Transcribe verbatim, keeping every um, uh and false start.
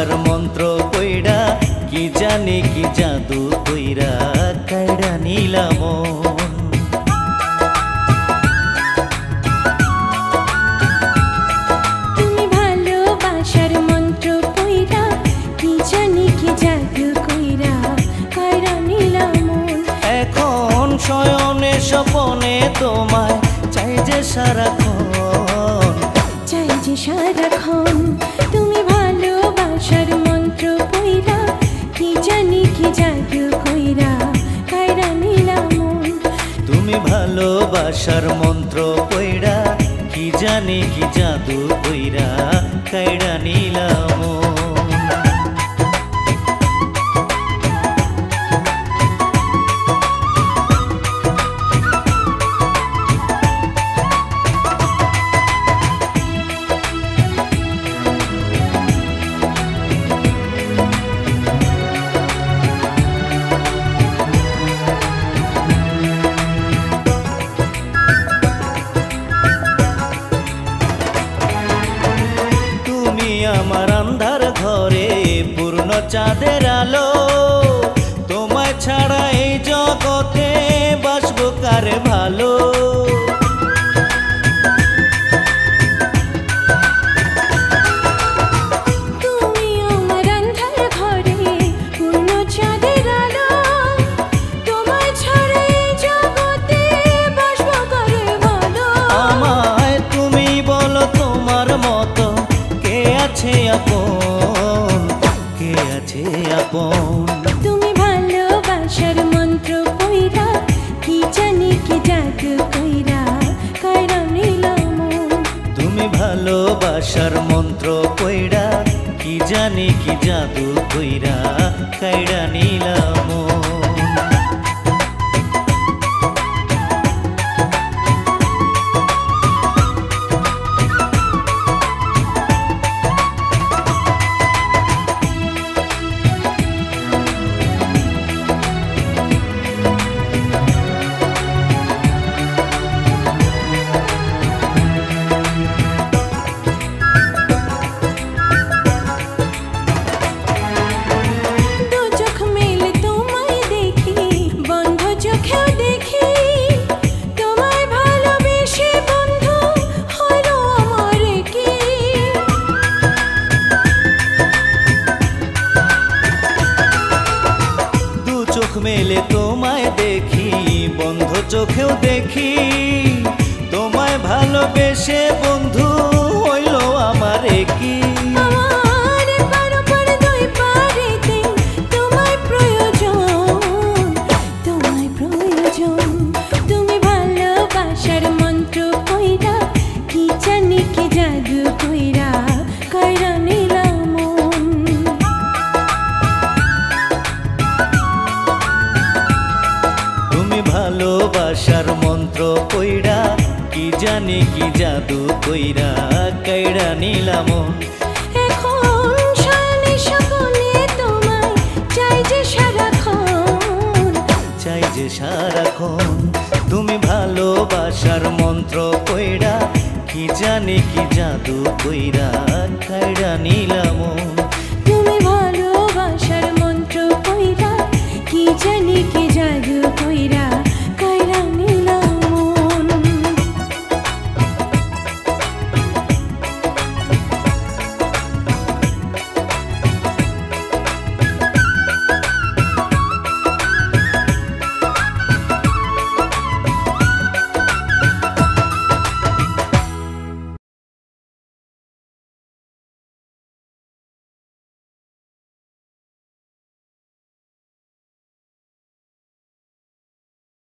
ভালোবাসার মন্ত্র কইরা কি জানি কি জাদু কইরা কাইড়া নিলাম মন। তুমি ভালোবাসার মন্ত্র কইরা কি জানি কি জাদু কইরা কাইড়া নিলাম মন। এখন শয়নে স্বপনে তোমায় চাই যে সারাক্ষণ, চাই যে সারাক্ষণ। তুমি ভালোবাসার মন্ত্র কইরা কি জানি কি জাদু কইরা কাইড়া নিলাম মন। তুমি ভালোবাসার মন্ত্র কইরা কি জানি কি জাদু কইরা কাইড়া নিলাম মন। আমার আন্ধার ঘরে পূর্ণ চাঁদের আলো, তোমায় ছাড়া এই জগতে বাসবো কারে ভালো। তুমি আমার আন্ধার ঘরে পূর্ণ চাঁদের আলো, তোমায় ছাড়া এই জগতে বাসবো কারে ভালো। আমায় তুমি বলো তোমার মতো কে আছে আপন, কে আছে আপন। তুমি ভালোবাসার মন্ত্র কইরা কি জানি কি জাদু কইরা কাইড়া নিলাম মন। তুমি ভালোবাসার মন্ত্র কইরা কি জানি কি জাদু কইরা কাইড়া নিলাম মন। চোখ মেলে তোমায় দেখি বন্ধ চোখেও দেখি, তোমায় ভালোবেসে বন্ধু হইল আমার কি। তোমায় প্রয়োজন, তোমায় প্রয়োজন। তুমি ভালোবাসার মন্ত্র কইরা কি জানি কি জাদু কইরা কাইড়া নিলাম মন। ভালোবাসার মন্ত্র কইরা কি জানি কি জাদু কইরা কাইড়া নিলাম মন। এখন শয়নে স্বপনে তোমায় চাই যে সারাক্ষণ, চাই যে সারাক্ষণ। তুমি ভালোবাসার মন্ত্র কইরা কি জানি কি জাদু কইরা